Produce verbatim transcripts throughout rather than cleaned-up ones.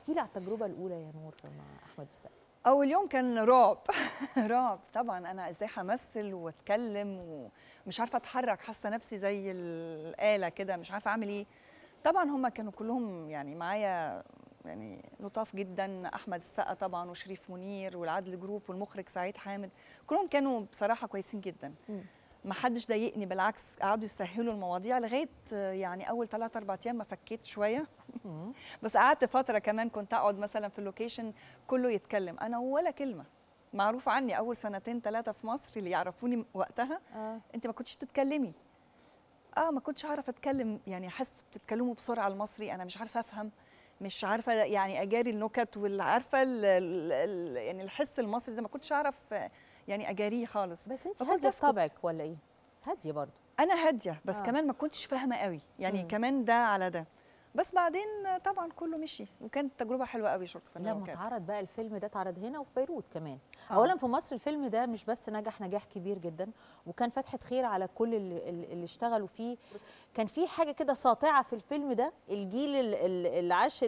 احكي لي على التجربه الاولى يا نور مع احمد السقا. اول يوم كان رعب رعب طبعا. انا ازاي همثل واتكلم ومش عارفه اتحرك، حاسه نفسي زي الاله كده، مش عارفه اعمل ايه. طبعا هم كانوا كلهم يعني معايا يعني لطاف جدا، احمد السقا طبعا وشريف منير والعدل جروب والمخرج سعيد حامد، كلهم كانوا بصراحه كويسين جدا. م. ما حدش ضايقني، بالعكس قعدوا يسهلوا المواضيع لغايه يعني اول ثلاث اربع ايام ما فكيت شويه. بس قعدت فتره كمان كنت اقعد مثلا في اللوكيشن كله يتكلم، انا ولا كلمه. معروف عني اول سنتين ثلاثه في مصر اللي يعرفوني وقتها، آه. انت ما كنتش بتتكلمي. اه ما كنتش عارفه اتكلم، يعني احس بتتكلموا بسرعه المصري، انا مش عارفه افهم، مش عارفه يعني اجاري النكت، والعارفه يعني الحس المصري ده ما كنتش اعرف يعني اجاريه خالص. بس انت هاديه بطبعك ولا ايه؟ هاديه برضه. انا هاديه بس آه. كمان ما كنتش فاهمه قوي يعني م. كمان ده على ده. بس بعدين طبعا كله مشي وكانت تجربه حلوه قوي. شرطه فنيه لما اتعرض بقى الفيلم ده، اتعرض هنا وفي بيروت كمان. آه. اولا في مصر الفيلم ده مش بس نجح نجاح كبير جدا، وكان فتحه خير على كل اللي, اللي اشتغلوا فيه. كان في حاجه كده ساطعه في الفيلم ده، الجيل اللي عاش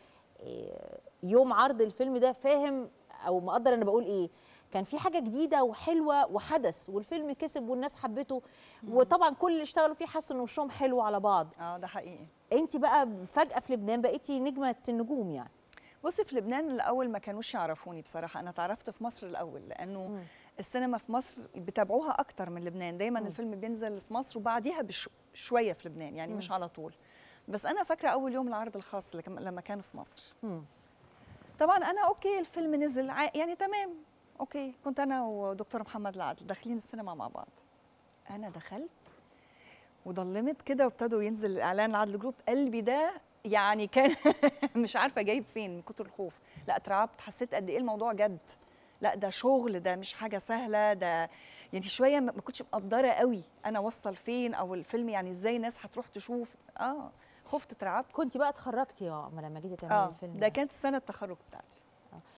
يوم عرض الفيلم ده فاهم او مقدر انا بقول ايه. كان في حاجه جديده وحلوه وحدث، والفيلم كسب والناس حبته، وطبعا كل اللي اشتغلوا فيه حسوا ان وشهم حلو على بعض. اه ده حقيقي. انت بقى فجاه في لبنان بقيتي نجمه النجوم يعني. بصي في لبنان الاول ما كانوش يعرفوني بصراحه، انا اتعرفت في مصر الاول لانه م. السينما في مصر بتابعوها اكتر من لبنان، دايما م. الفيلم بينزل في مصر وبعديها بشويه في لبنان يعني م. مش على طول. بس انا فاكره اول يوم العرض الخاص لما كان في مصر. م. طبعا انا اوكي الفيلم نزل يعني تمام اوكي، كنت انا ودكتور محمد العدل داخلين السينما مع بعض. انا دخلت وضلمت كده وابتدوا ينزل اعلان العدل جروب، قلبي ده يعني كان مش عارفه جايب فين من كتر الخوف. لا اترعبت، حسيت قد ايه الموضوع جد، لا ده شغل، ده مش حاجه سهله، ده يعني شويه ما كنتش مقدره قوي انا واصله لفين او الفيلم يعني ازاي الناس هتروح تشوف. اه خفت اترعبت. كنت بقى اتخرجتي يا لما جيتي تعملي آه الفيلم ده؟ ده كانت سنه التخرج بتاعتي.